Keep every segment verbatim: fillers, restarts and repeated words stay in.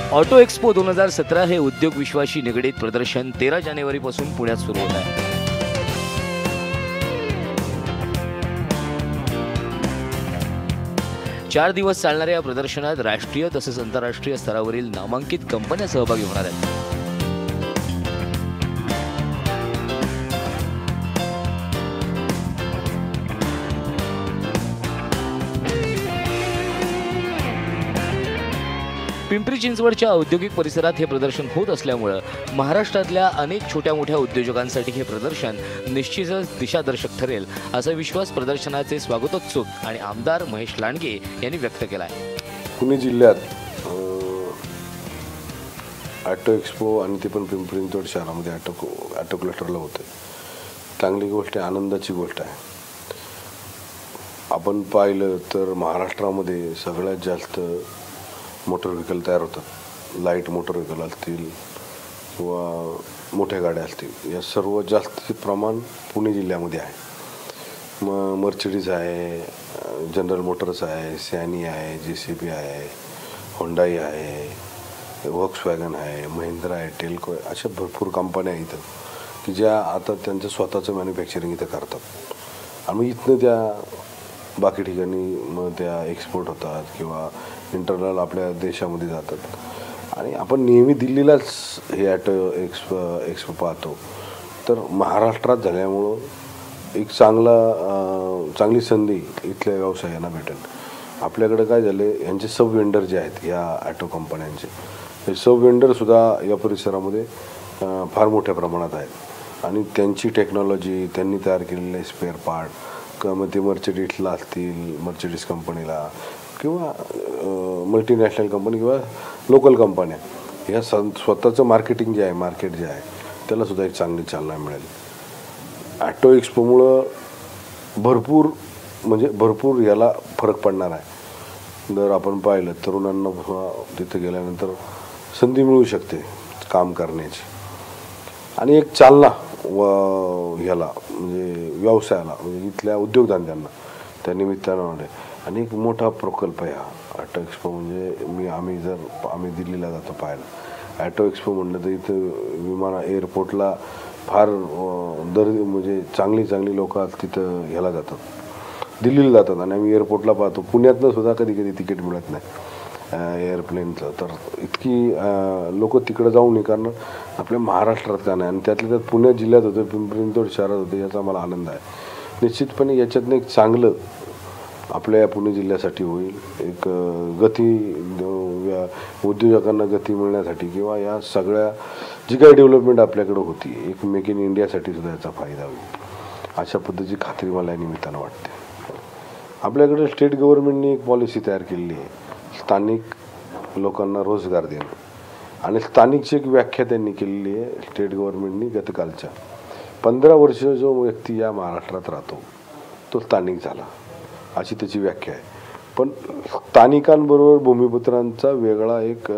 Auto expo दोन हजार सतरा हे उद्योग विश्वाशी निगडीत प्रदर्शन तेरा जानेवारीपासून पुण्यात सुरू होत आहे. चार दिवस चालणाऱ्या या प्रदर्शनात राष्ट्रीय तसेच आंतरराष्ट्रीय स्तरावरील नामांकित कंपन्या सहभागी होणार आहेत. पिंपरी चिंचवडच्या औद्योगिक परिसरात हे प्रदर्शन होत असल्यामुळे महाराष्ट्रातल्या अनेक छोट्या मोठ्या उद्योजकांसाठी हे प्रदर्शन निश्चितच दिशादर्शक ठरेल असा विश्वास प्रदर्शनाचे स्वागतोत्सुक आणि आमदार महेश लांडगे यांनी व्यक्त केला आहे. पुणे जिल्ह्यात ऑटो एक्सपो आणि ते पण पिंपरी चिंचवड शहरामध्ये ऑटो ऑटो क्लस्टरला होते. चांगली गोष्ट आहे, आनंदाची गोष्ट आहे. आपण पाहिलं तर महाराष्ट्रामध्ये सगळ्यात जास्त मोटर व्हेकल तयार होतात. लाईट मोटर व्हेकल असतील किंवा मोठ्या गाड्या असतील, या सर्व जास्त प्रमाण पुणे जिल्ह्यामध्ये आहे. मग मर्सिडीज आहे, जनरल मोटर्स आहे, सॅनी आहे, जे सी बी आहे, होंडाई आहे, वॉक्सवॅगन आहे, महिंद्रा आहे, टेल्को आहे, अशा भरपूर कंपन्या आहेत इथं की ज्या आता त्यांचं स्वतःचं मॅन्युफॅक्चरिंग इथं करतात. आणि इथनं त्या बाकी ठिकाणी मग त्या एक्सपोर्ट होतात किंवा इंटरनल आपल्या देशामध्ये जातात. आणि आपण नेहमी दिल्लीलाच हे ॲटो एक्सपो एक्सपो पाहतो, तर महाराष्ट्रात झाल्यामुळं एक चांगला चांगली संधी इथल्या व्यवसायांना भेटेल. आपल्याकडे काय झाले, यांचे सब वेंडर जे आहेत या ॲटो कंपन्यांचे, हे सब वेंडरसुद्धा या परिसरामध्ये फार मोठ्या प्रमाणात आहेत. आणि त्यांची टेक्नॉलॉजी, त्यांनी तयार केलेले स्पेअर पार्ट, मग ते मर्सिडीजला असतील, मर्सिडीज कंपनीला किंवा मल्टीनॅशनल कंपनी किंवा लोकल कंपन्या, ह्या स स्वतःचं मार्केटिंग जे आहे, मार्केट जे आहे, त्यालासुद्धा एक चांगली चालना मिळेल. ॲटो एक्सपोमुळं भरपूर म्हणजे भरपूर याला फरक पडणार आहे. जर आपण पाहिलं तरुणांना तिथे गेल्यानंतर संधी मिळू शकते काम करण्याची आणि एक चालना व ह्याला म्हणजे व्यवसायाला, म्हणजे इथल्या उद्योगधंद्यांना त्या निमित्तानं. आणि एक मोठा प्रकल्प आहे हा ॲटो एक्सपो. म्हणजे मी आम्ही जर आम्ही दिल्लीला जातो पाहायला ॲटो एक्सपो म्हणलं तर इथं विमान एअरपोर्टला फार दर म्हणजे चांगली चांगली लोक तिथं ह्याला जातात, दिल्लीला जातात. आणि आम्ही एअरपोर्टला पाहतो, पुण्यातनं सुद्धा कधी कधी तिकीट मिळत नाही एअरप्लेनचं. तर इतकी लोक तिकडं जाऊ नये, कारण आपल्या महाराष्ट्रात का नाही. आणि त्यातल्या त्यात पुणे जिल्ह्यात होतं, पिंपरी चिंचवड शहरात होतं, याचा मला आनंद आहे. निश्चितपणे याच्यातनं एक चांगलं आपल्या पुणे जिल्ह्यासाठी होईल. एक गती उद्योजकांना गती मिळण्यासाठी किंवा या सगळ्या जी काही डेव्हलपमेंट आपल्याकडं होती, एक मेक इन इंडियासाठी सुद्धा याचा फायदा होईल, अशा पद्धतीची खात्री मला या निमित्तानं वाटते. आपल्याकडे स्टेट गव्हर्नमेंटने एक पॉलिसी तयार केलेली आहे, स्थानिक लोकांना रोजगार देणं. आणि स्थानिकची एक व्याख्या त्यांनी केलेली आहे स्टेट गव्हर्नमेंटनी. गतकालच्या पंधरा वर्ष जो व्यक्ती या महाराष्ट्रात राहतो तो स्थानिक झाला, अशी त्याची व्याख्या आहे. पण स्थानिकांबरोबर भूमिपुत्रांचा वेगळा एक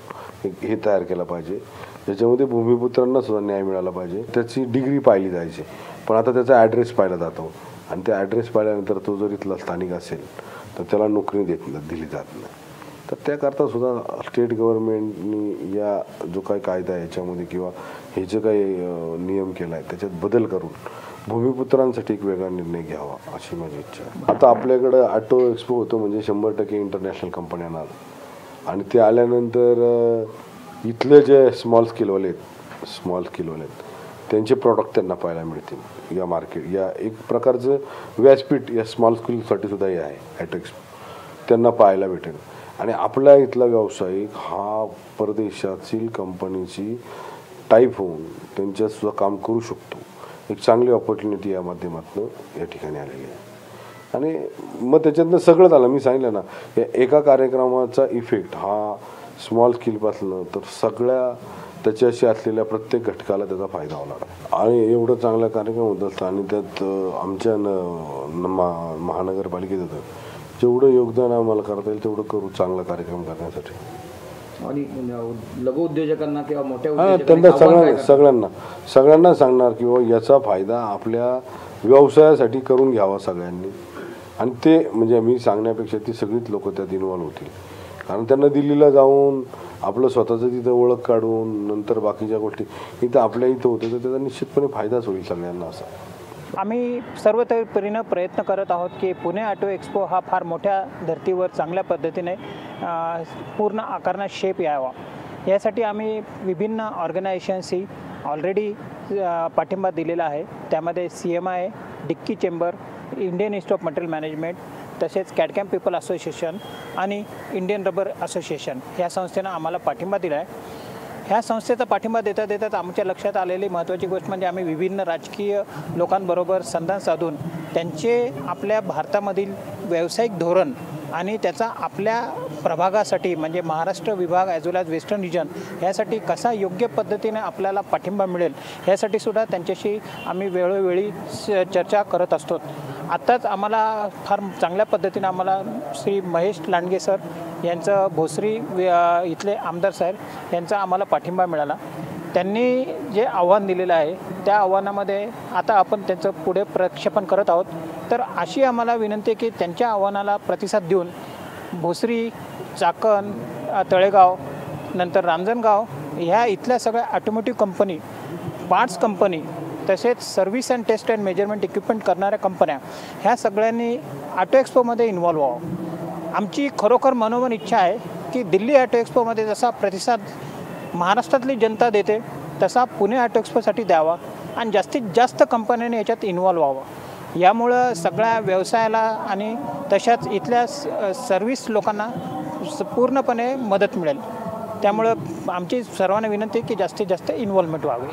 हे तयार केला पाहिजे, ज्याच्यामध्ये भूमिपुत्रांना सुद्धा न्याय मिळाला पाहिजे. त्याची डिग्री पाहिली जायची, पण आता त्याचा ॲड्रेस पाहिला जातो. आणि त्या ॲड्रेस पाहिल्यानंतर तो जर इथला स्थानिक असेल तर त्याला नोकरी देत दिली जात नाही. तर त्याकरता सुद्धा स्टेट गव्हर्नमेंटनी या जो काही कायदा आहे याच्यामध्ये किंवा हे जे काही नियम केला आहे त्याच्यात बदल करून भूमिपुत्रांसाठी एक वेगळा निर्णय घ्यावा, अशी माझी इच्छा आहे. आता आपल्याकडं ऑटो एक्सपो होतो म्हणजे शंभर टक्के इंटरनॅशनल कंपन्या येणार. आणि ते आल्यानंतर इथले जे स्मॉल स्केलवाले आहेत स्मॉल स्केलवाले आहेत त्यांचे प्रॉडक्ट त्यांना पाहायला मिळतील. या मार्केट या एक प्रकारचं व्यासपीठ या स्मॉल स्केलसाठी सुद्धा हे आहे ॲटो एक्सपो, त्यांना पाहायला भेटेल. आणि आपल्या इथला व्यावसायिक हा परदेशातील कंपनीची टाईप होऊन त्यांच्यातसुद्धा काम करू शकतो. एक चांगली ऑपॉर्च्युनिटी या माध्यमातून या ठिकाणी आलेली आहे. आणि मग त्याच्यातनं सगळं झालं. मी सांगितलं ना, या एका कार्यक्रमाचा इफेक्ट हा स्मॉल स्किलपासनं तर सगळ्या त्याच्याशी असलेल्या प्रत्येक घटकाला त्याचा फायदा होणार आहे. आणि एवढं चांगला कार्यक्रम होत असतं आणि त्यात आमच्या न महानगरपालिकेत होतं, जेवढं योगदान आम्हाला करता येईल तेवढं करू चांगला कार्यक्रम करण्यासाठी. आणि लघु उद्योजकांना किंवा मोठ्या हां त्यांना सगळ्यांना सगळ्यांना सगळ्यांना सांगणार किंवा याचा फायदा आपल्या व्यवसायासाठी करून घ्यावा सगळ्यांनी. आणि ते म्हणजे मी सांगण्यापेक्षा ती सगळीच लोक त्यात इन्व्हॉल्व होतील, कारण त्यांना दिल्लीला जाऊन आपलं स्वतःचं तिथं ओळख काढून नंतर बाकीच्या गोष्टी इथं आपल्या इथं होतं तर त्याचा निश्चितपणे फायदाच होईल सगळ्यांना असा. आम्ही सर्व तऱ्हेनं प्रयत्न करत आहोत की पुणे ऑटो एक्सपो हा फार मोठ्या धर्तीवर चांगल्या पद्धतीने अ, पूर्ण आकाराने शेप यावा यासाठी आम्ही विभिन्न ऑर्गनायझेशन्सही ऑलरेडी पाठिंबा दिलेला आहे. त्यामध्ये C M I, DICCI chamber, Indian Institute of Material Management, तसेच कॅडकॅम पीपल असोसिएशन आणि इंडियन रबर असोसिएशन ह्या संस्थेनं आम्हाला पाठिंबा दिला आहे. ह्या संस्थेचा पाठिंबा देता देतात आमच्या लक्षात आलेली महत्त्वाची गोष्ट म्हणजे आम्ही विभिन्न राजकीय लोकांबरोबर संधान साधून त्यांचे आपल्या भारतामधील व्यावसायिक धोरण आणि त्याचा आपल्या प्रभागासाठी म्हणजे महाराष्ट्र विभाग as well as western region ह्यासाठी कसा योग्य पद्धतीने आपल्याला पाठिंबा मिळेल ह्यासाठी सुद्धा त्यांच्याशी आम्ही वेळोवेळी चर्चा करत असतो. आत्ताच आम्हाला फार चांगल्या पद्धतीने आम्हाला श्री महेश लांडगे सर यांचं भोसरी इथले आमदार साहेब यांचा आम्हाला पाठिंबा मिळाला. त्यांनी जे आव्हान दिलेलं आहे त्या आव्हानामध्ये आता आपण त्याचं पुढे प्रक्षेपण करत आहोत. तर अशी आम्हाला विनंती आहे की त्यांच्या आव्हानाला प्रतिसाद देऊन भोसरी, चाकण, तळेगाव, नंतर रांजणगाव ह्या इथल्या सगळ्या ऑटोमोटिव्ह कंपनी, पार्ट्स कंपनी, तसेच service and test and measurement equipment करणाऱ्या कंपन्या ह्या सगळ्यांनी ऑटो एक्सपोमध्ये इन्व्हॉल्व व्हावं. आमची खरोखर मनोमन इच्छा आहे की दिल्ली ऑटो एक्सपोमध्ये जसा प्रतिसाद महाराष्ट्रातली जनता देते तसा पुणे ऑटो एक्सपोसाठी द्यावा आणि जास्तीत जास्त कंपन्यांनी याच्यात इन्व्हॉल्व व्हावं. यामुळं सगळ्या व्यवसायाला आणि तशाच इथल्या सर्व्हिस लोकांना पूर्णपणे मदत मिळेल. त्यामुळं आमची सर्वांना विनंती आहे की जास्तीत जास्त इन्व्हॉल्वमेंट व्हावी.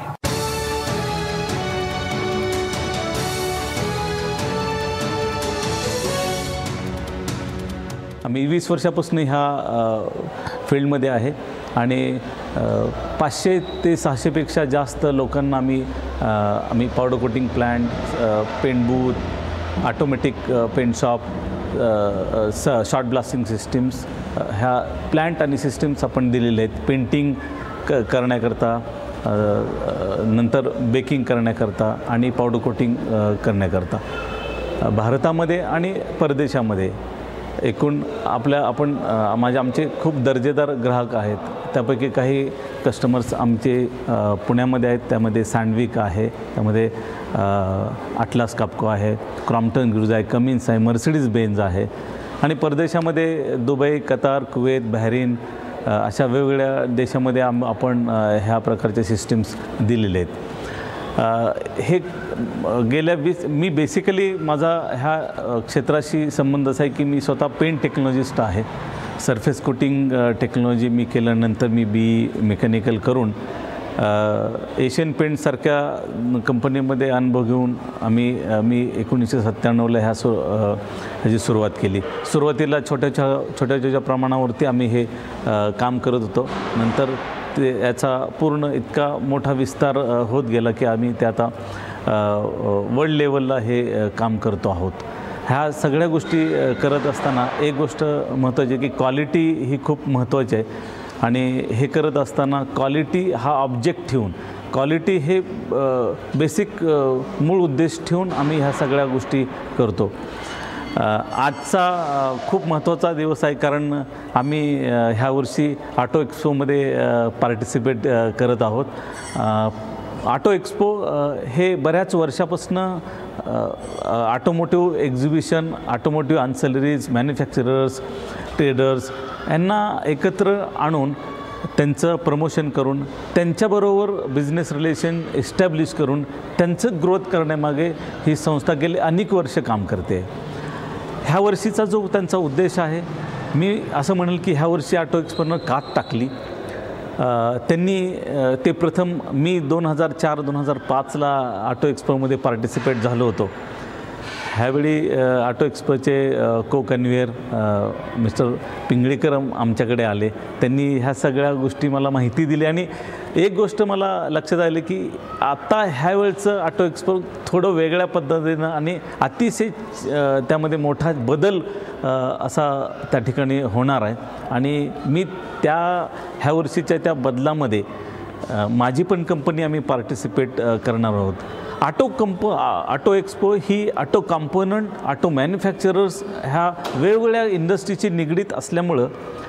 आम्ही वीस वर्षापासून ह्या फील्डमध्ये आहे आणि पाचशे ते सहाशेपेक्षा जास्त लोकांना आम्ही आम्ही powder coating plant, paint booth, automatic paint shop, स शॉर्ट ब्लास्टिंग सिस्टीम्स ह्या प्लॅन्ट आणि सिस्टीम्स आपण दिलेले आहेत. पेंटिंग क करण्याकरता, नंतर बेकिंग करण्याकरता आणि पावडर कोटिंग करण्याकरता भारतामध्ये आणि परदेशामध्ये एकूण आपल्या आपण माझे आमचे खूप दर्जेदार ग्राहक आहेत. त्यापैकी काही कस्टमर्स आमचे पुण्यामध्ये आहेत. त्यामध्ये सँडविक आहे, त्यामध्ये अटलास काप्को आहे, क्रॉम्प्टन ग्रूज आहे, कमिन्स आहे, मर्सिडीज बेन्झ आहे आणि परदेशामध्ये दुबई, कतार, कुवेत, बहरीन अशा वेगवेगळ्या देशामध्ये आम आपण ह्या प्रकारचे सिस्टीम्स दिलेले आहेत. हे गेल्या वीस मी बेसिकली माझा ह्या क्षेत्राशी संबंध असा आहे की मी स्वतः पेंट टेक्नॉलॉजिस्ट आहे. सरफेस कोटिंग टेक्नॉलॉजी मी केल्यानंतर मी बी मेकॅनिकल करून एशियन पेंटसारख्या कंपनीमध्ये अनुभव घेऊन आम्ही मी एकोणीसशे सत्त्याण्णवला ह्या सु ह्याची सुरुवात केली. सुरुवातीला छोट्याच्या छोट्या छोट्या प्रमाणावरती आम्ही हे काम करत होतो. नंतर ते याचा पूर्ण इतका मोठा विस्तार होत गेला की आम्ही ते आता वर्ल्ड लेवलला हे काम करतो आहोत. ह्या सगळ्या गोष्टी करत असताना एक गोष्ट महत्त्वाची आहे की क्वालिटी ही खूप महत्त्वाची आहे आणि हे करत असताना क्वालिटी हा ऑब्जेक्ट ठेवून, क्वालिटी हे बेसिक मूळ उद्देश ठेवून आम्ही ह्या सगळ्या गोष्टी करतो. आजचा खूप महत्त्वाचा दिवस आहे कारण आम्ही ह्या वर्षी ऑटो एक्सपोमध्ये पार्टिसिपेट करत आहोत. ऑटो एक्सपो हे बऱ्याच वर्षापासून automotive exhibition, automotive ancillaries, manufacturers, traders यांना एकत्र आणून त्यांचं प्रमोशन करून त्यांच्याबरोबर बिझनेस रिलेशन एस्टॅब्लिश करून त्यांचं ग्रोथ करण्यामागे ही संस्था गेली अनेक वर्ष काम करते. ह्या वर्षीचा जो त्यांचा उद्देश आहे, मी असं म्हणेल की ह्या वर्षी ऑटो एक्सपोनं कात टाकली. त्यांनी ते प्रथम मी दोन हजार चार दोन हजार पाचला ऑटो एक्सपोमध्ये पार्टिसिपेट झालो होतो. ह्यावेळी ऑटो एक्सपोचे को कन्व्हेअर मिस्टर पिंगळीकर आमच्याकडे आले. त्यांनी ह्या सगळ्या गोष्टी मला माहिती दिली आणि एक गोष्ट मला लक्षात आली की आता ह्यावेळचं ऑटो एक्सपो थोडं वेगळ्या पद्धतीनं आणि अतिशय त्यामध्ये मोठा बदल असा त्या ठिकाणी होणार आहे आणि मी त्या ह्या वर्षीच्या त्या बदलामध्ये माझी पण कंपनी आम्ही पार्टिसिपेट करणार आहोत. ऑटो कंप ऑटो एक्सपो ही ऑटो कॉम्पोनंट, ऑटो मॅन्युफॅक्चरर्स ह्या वेगवेगळ्या इंडस्ट्रीची निगडीत असल्यामुळं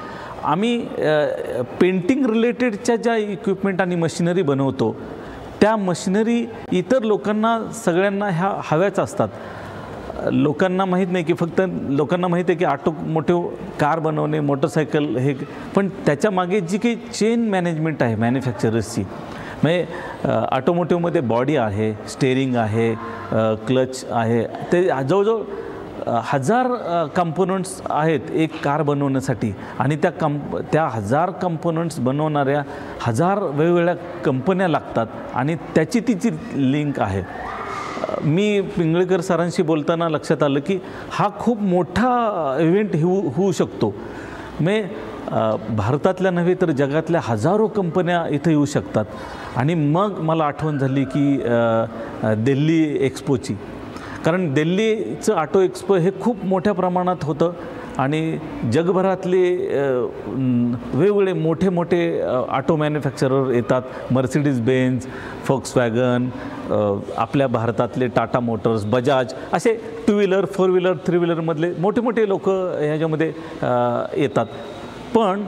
आम्ही पेंटिंग रिलेटेडच्या ज्या इक्विपमेंट आणि मशिनरी बनवतो त्या मशिनरी इतर लोकांना सगळ्यांना ह्या हव्याच असतात. लोकांना माहीत नाही की फक्त लोकांना माहीत आहे की ऑटोमोटिव्ह कार बनवणे, मोटरसायकल हे, पण त्याच्या मागे जी काही चेन मॅनेजमेंट आहे मॅन्युफॅक्चरर्सची, म्हणजे ऑटोमोटिव्हमध्ये बॉडी आहे, स्टेअरिंग आहे, क्लच आहे, ते जवळजवळ हजार कंपोनंट्स आहेत एक कार बनवण्यासाठी. आणि त्या कंप त्या हजार कंपोनंट्स बनवणाऱ्या हजार वेगवेगळ्या कंपन्या लागतात आणि त्याची तिची लिंक आहे. मी पिंगळेकर सरांशी बोलताना लक्षात आलं की हा खूप मोठा इव्हेंट होऊ होऊ शकतो. मे भारतातल्या नव्हे तर जगातल्या हजारो कंपन्या इथं येऊ शकतात. आणि मग मला आठवण झाली की दिल्ली एक्सपोची, कारण दिल्लीचं ऑटो एक्सपो हे खूप मोठ्या प्रमाणात होतं आणि जगभरातले वेगवेगळे मोठे मोठे ऑटो मॅन्युफॅक्चरर येतात. मर्सिडीज बेन्झ, फोक्सवॅगन, आपल्या भारतातले टाटा मोटर्स, बजाज, असे two wheeler, four wheeler, three व्हीलरमधले मोठे मोठे लोक ह्याच्यामध्ये येतात. पण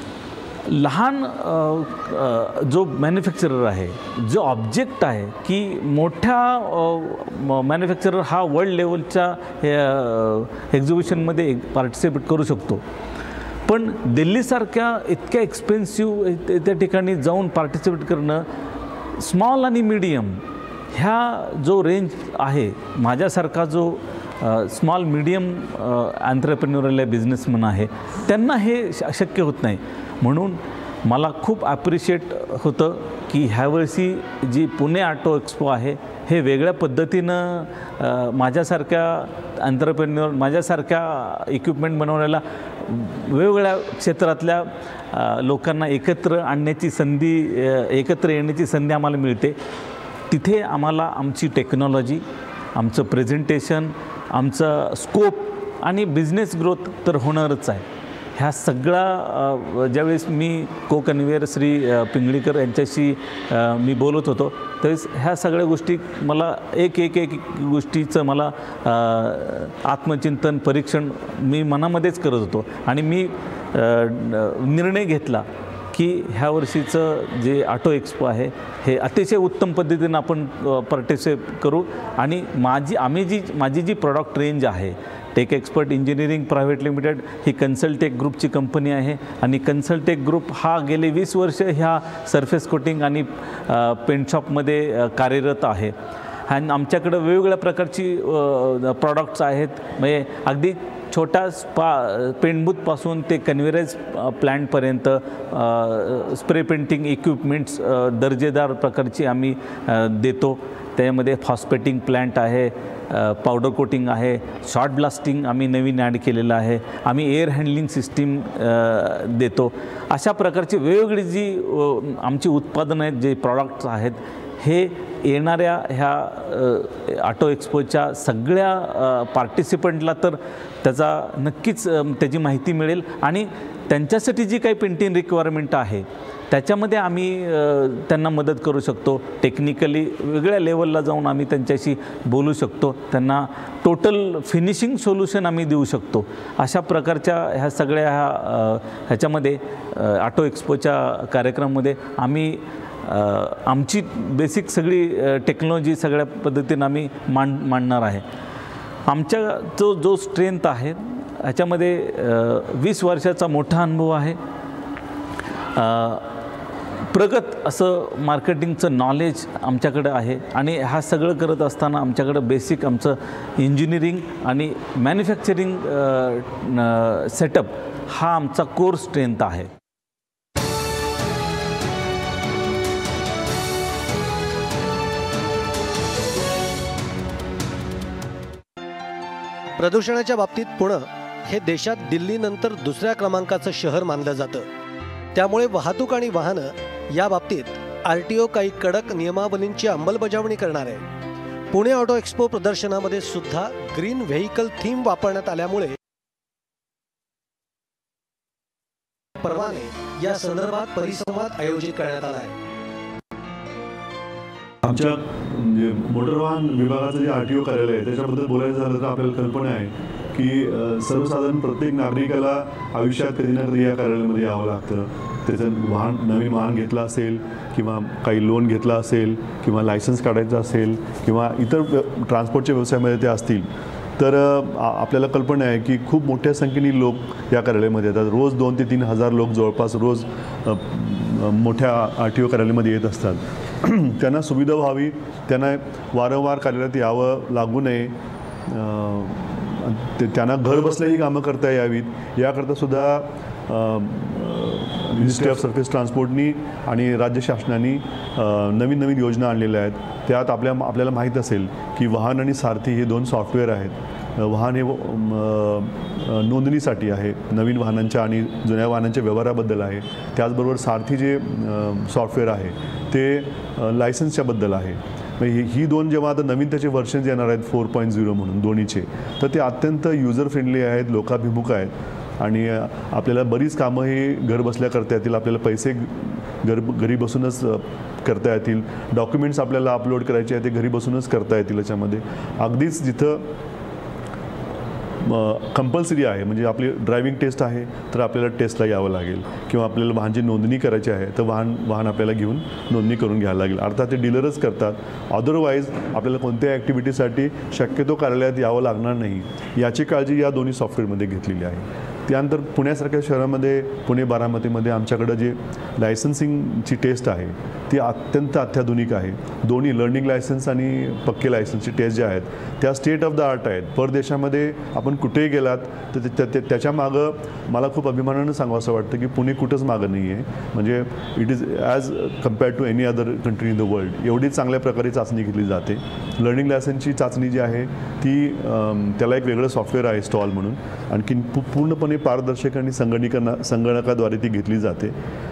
लहान जो मॅन्युफॅक्चरर आहे, जो ऑब्जेक्ट आहे की मोठ्या मॅन्युफॅक्चरर हा वर्ल्ड लेवलच्या एक्झिबिशनमध्ये पार्टिसिपेट करू शकतो. पण दिल्लीसारख्या इतक्या एक्सपेन्सिव्ह त्या ठिकाणी जाऊन पार्टिसिपेट करणं, स्मॉल आणि मीडियम ह्या जो रेंज आहे, माझ्यासारखा जो स्मॉल मीडियम एंटरप्रेन्योरल बिझनेसमन आहे, त्यांना हे शक्य होत नाही. म्हणून मला खूप ॲप्रिशिएट होतं की ह्यावर्षी जी पुणे ऑटो एक्सपो आहे हे वेगळ्या पद्धतीनं माझ्यासारख्या एंटरप्रेन्योर, माझ्यासारख्या इक्विपमेंट बनवण्याला वेगवेगळ्या क्षेत्रातल्या लोकांना एकत्र आणण्याची संधी, एकत्र येण्याची संधी आम्हाला मिळते. तिथे आम्हाला आमची टेक्नॉलॉजी, आमचं प्रेझेंटेशन, आमचं स्कोप आणि बिझनेस ग्रोथ तर होणारच आहे. ह्या सगळा ज्यावेळेस मी को कन्व्हेयर श्री पिंगळीकर यांच्याशी मी बोलत होतो त्यावेळेस ह्या सगळ्या गोष्टी मला एक एक एक गोष्टीचं मला आत्मचिंतन, परीक्षण मी मनामध्येच करत होतो. आणि मी निर्णय घेतला की ह्या वर्षीचं जे ऑटो एक्सपो आहे हे अतिशय उत्तम पद्धतीनं आपण पार्टिसिपेट करू. आणि माझी आम्ही जी माझी जी प्रॉडक्ट रेंज आहे, Tech Expert Engineering Private Limited ही कन्सल्टेक ग्रुपची कंपनी आहे. आणि कन्सल्टेक ग्रुप हा गेले वीस वर्ष ह्या सरफेस कोटिंग आणि पेंट शॉपमध्ये कार्यरत आहे. आणि आमच्याकडं वेगवेगळ्या प्रकारची प्रॉडक्ट्स आहेत, म्हणजे अगदी छोटा स्पा पेंटबूथपासून ते कन्व्हेरेज प्लॅन्टपर्यंत स्प्रे पेंटिंग इक्विपमेंट्स दर्जेदार प्रकारची आम्ही देतो. त्यामध्ये फॉस्फेटिंग प्लॅन्ट आहे, पावडर कोटिंग आहे, शॉर्ट ब्लास्टिंग आम्ही नवीन ॲड केलेलं आहे, आम्ही एअर हँडलिंग सिस्टीम देतो. अशा प्रकारची वेगवेगळी जी आमची उत्पादनं आहेत, जे प्रॉडक्ट्स आहेत, हे येणाऱ्या ह्या ऑटो एक्सपोच्या सगळ्या पार्टिसिपंटला तर त्याचा नक्कीच त्याची माहिती मिळेल. आणि त्यांच्यासाठी जी काही पेंटिंग रिक्वायरमेंट आहे त्याच्यामध्ये आम्ही त्यांना मदत करू शकतो. टेक्निकली वेगळ्या लेवलला जाऊन आम्ही त्यांच्याशी बोलू शकतो, त्यांना टोटल फिनिशिंग सोल्युशन आम्ही देऊ शकतो. अशा प्रकारच्या ह्या सगळ्या ह्या ह्याच्यामध्ये ऑटो एक्सपोच्या कार्यक्रमामध्ये आम्ही आमची बेसिक सगळी टेक्नॉलॉजी सगळ्या पद्धतीनं आम्ही मांड मांडणार आहे. आमच्या जो जो स्ट्रेंथ आहे ह्याच्यामध्ये वीस वर्षाचा मोठा अनुभव आहे. प्रगत असं मार्केटिंगचं नॉलेज आमच्याकडं आहे. आणि हा सगळं करत असताना आमच्याकडं बेसिक आमचं इंजिनिअरिंग आणि मॅन्युफॅक्चरिंग सेटअप हा आमचा कोर स्ट्रेंथ आहे. प्रदूषणाच्या बाबतीत पुणे हे देशात दिल्लीनंतर दुसऱ्या क्रमांकाचं शहर मानलं जातं. त्यामुळे वाहतूक आणि वाहनं या बाबतीत आर टी ओ काही कडक नियमावलींची अंमलबजावणी करणार आहे. पुणे ऑटो एक्सपो प्रदर्शनामध्ये सुद्धा ग्रीन व्हेकल थीम वापरण्यात आल्यामुळे परवाने या संदर्भात परिसंवाद आयोजित करण्यात आला आहे. आमच्या म्हणजे मोटर वाहन विभागाचं जे आर टी ओ कार्यालय आहे त्याच्याबद्दल बोलायचं झालं तर आपल्याला कल्पना आहे की अ, सर्वसाधारण प्रत्येक नागरिकाला आयुष्यात कधी ना कधी या कार्यालयामध्ये यावं लागतं. त्याचं वाहन नवीन वाहन घेतलं असेल किंवा काही लोन घेतला असेल किंवा लायसन्स काढायचं असेल किंवा इतर ट्रान्सपोर्टच्या व्यवसायामध्ये ते असतील तर आपल्याला कल्पना आहे की खूप मोठ्या संख्येने लोक या कार्यालयामध्ये येतात. रोज दोन ते तीन हजार लोक जवळपास रोज मोठ्या आर टी ओ कार्यालयामध्ये येत असतात. त्यांना सुविधा व्हावी, त्यांना वारंवार कार्यालयात यावं लागू नये, ते त्यांना घर बसल्या ही कामं करता यावीत याकरतासुद्धा मिनिस्ट्री ऑफ सरफेस ट्रान्सपोर्टनी आणि राज्य शासनाने नवीन नवीन योजना आणलेल्या आहेत. त्यात आपल्या आपल्याला माहीत असेल की वाहन आणि सारथी हे दोन सॉफ्टवेअर आहेत. वाहन हे नोंदणीसाठी आहे, नवीन वाहनांच्या आणि जुन्या वाहनांच्या व्यवहाराबद्दल आहे. त्याचबरोबर सारथी जे सॉफ्टवेअर आहे ते लायसन्सच्याबद्दल आहे. ही ही दोन जेव्हा आता नवीन त्याचे वर्षन्स येणार आहेत फोर पॉईंट झिरो म्हणून दोन्हीचे, तर ते अत्यंत युजर फ्रेंडली आहेत, लोकाभिमुख आहेत आणि आपल्याला बरीच कामं ही घर बसल्या करता येतील. आपल्याला पैसे घर घरी बसूनच करता येतील. डॉक्युमेंट्स आपल्याला अपलोड करायचे आहे ते घरी बसूनच करता येतील. याच्यामध्ये अगदीच जिथं कंपल्सरी आहे म्हणजे आपली ड्रायव्हिंग टेस्ट आहे तर आपल्याला टेस्टला यावं लागेल किंवा आपल्याला वाहनची नोंदणी करायची आहे तर वाहन वाहन आपल्याला घेऊन नोंदणी करून घ्यायला लागेल. अर्थात ते डीलरच करतात. अदरवाईज आपल्याला कोणत्याही ॲक्टिव्हिटीसाठी शक्यतो कार्यालयात यावं लागणार नाही याची काळजी या दोन्ही सॉफ्टवेअरमध्ये घेतलेली आहे. त्यानंतर पुण्यासारख्या शहरामध्ये पुणे बारामतीमध्ये आमच्याकडं जे लायसन्सिंगची टेस्ट आहे ती अत्यंत अत्याधुनिक आहे. दोन्ही लर्निंग लायसन्स आणि पक्के लायसन्सची टेस्ट ज्या आहेत त्या स्टेट ऑफ द आर्ट आहेत. परदेशामध्ये आपण कुठेही गेलात तर त्याच्या मागं मला खूप अभिमानानं सांगावं असं वाटतं की पुणे कुठंच मागं नाही आहे. म्हणजे it is as compared to any other country in the world एवढी चांगल्या प्रकारे चाचणी घेतली जाते. लर्निंग लायसन्सची चाचणी जी आहे ती त्याला एक वेगळं सॉफ्टवेअर आहे स्टॉल म्हणून, आणखी पूर्णपणे पारदर्शक आणि संगणकीकरणा संगणकाद्वारे ती घेतली जाते.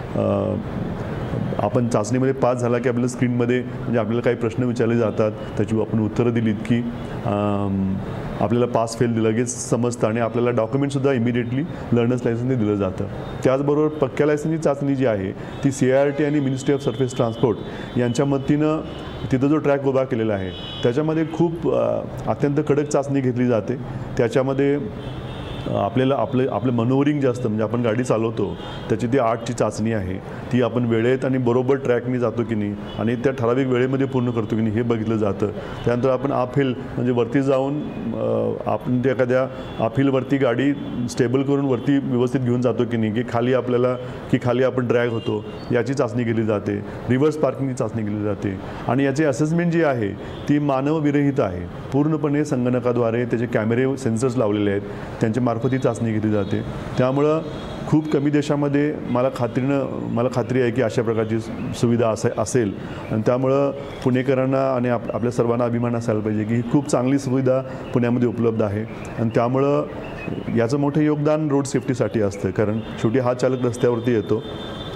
आपण चाचणीमध्ये पास झाला की आपल्याला स्क्रीनमध्ये म्हणजे आपल्याला काही प्रश्न विचारले जातात, त्याची आपण उत्तरं दिलीत की आपल्याला पास फेल लगेच समजतं आणि आपल्याला डॉक्युमेंटसुद्धा इमिडिएटली लर्नर्स लायसन्सने दिलं जातं. त्याचबरोबर पक्क्या लायसन्सची चाचणी जी आहे ती सी आय आर टी आणि मिनिस्ट्री ऑफ सरफेस ट्रान्सपोर्ट यांच्या मदतीनं तिथं जो ट्रॅक उभा केलेला आहे त्याच्यामध्ये खूप अत्यंत कडक चाचणी घेतली जाते. त्याच्यामध्ये आपल्याला आपले आपलं मनोवरिंग जे असतं म्हणजे आपण गाडी चालवतो त्याची ती आठची चाचणी आहे ती आपण वेळेत आणि बरोबर ट्रॅकने जातो की नाही आणि त्या ठराविक वेळेमध्ये पूर्ण करतो की नाही हे बघितलं जातं. त्यानंतर आपण अपहिल म्हणजे वरती जाऊन आपण त्या एखाद्या अपहिलवरती गाडी स्टेबल करून वरती व्यवस्थित घेऊन जातो की नाही की खाली आपल्याला की खाली आपण ड्रॅग होतो याची चाचणी केली जाते. रिव्हर्स पार्किंगची चाचणी केली जाते आणि याची असेसमेंट जी आहे ती मानवविरहित आहे. पूर्णपणे संगणकाद्वारे त्याचे कॅमेरे सेन्सर्स लावलेले आहेत त्यांच्या मार्फत ही चाचणी घेतली जाते. त्यामुळं खूप कमी देशामध्ये मला खात्रीनं मला खात्री आहे की अशा प्रकारची सुविधा असे असेल आणि त्यामुळं पुणेकरांना आणि आप आपल्या सर्वांना अभिमान असायला पाहिजे की ही खूप चांगली सुविधा पुण्यामध्ये उपलब्ध आहे. आणि त्यामुळं याचं मोठं योगदान रोड सेफ्टीसाठी असतं कारण शेवटी हा चालक रस्त्यावरती येतो.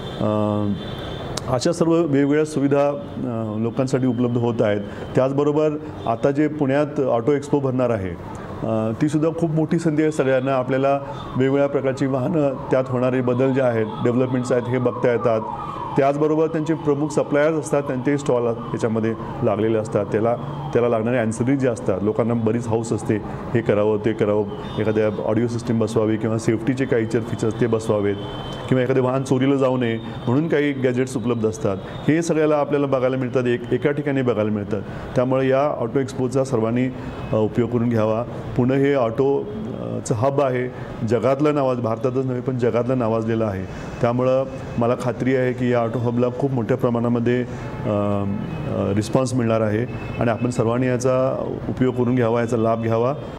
अशा सर्व वेगवेगळ्या सुविधा लोकांसाठी उपलब्ध होत आहेत. त्याचबरोबर आता जे पुण्यात ऑटो एक्सपो भरणार आहे तीसुद्धा खूप मोठी संधी आहे सगळ्यांना. आपल्याला वेगवेगळ्या प्रकारची वाहनं त्यात होणारे बदल जे आहेत डेव्हलपमेंट्स आहेत हे बघता येतात. त्याचबरोबर त्यांचे प्रमुख सप्लायर्स असतात त्यांचेही स्टॉल याच्यामध्ये लागलेले असतात. त्याला त्याला लागणारे ॲन्सरीज जे असतात लोकांना बरीच हाऊस असते हे करावं ते करावं, एखाद्या ऑडिओ सिस्टीम बसवावी किंवा सेफ्टीचे काही इतर फीचर्स ते बसवावेत किंवा एखादे वाहन चोरीला जाऊ नये म्हणून काही गॅजेट्स उपलब्ध असतात. हे सगळ्याला आपल्याला बघायला मिळतात, एक एका ठिकाणी बघायला मिळतात. त्यामुळे या ऑटो एक्सपोचा सर्वांनी उपयोग करून घ्यावा. पुणे हे ऑटोचं हब आहे, जगातलं नावाज भारतातच नव्हे पण जगातलं नावाजलेलं आहे. त्यामुळं मला खात्री आहे की या ऑटो हबला खूप मोठ्या प्रमाणामध्ये रिस्पॉन्स मिळणार आहे आणि आपण सर्वांनी याचा उपयोग करून घ्यावा, याचा लाभ घ्यावा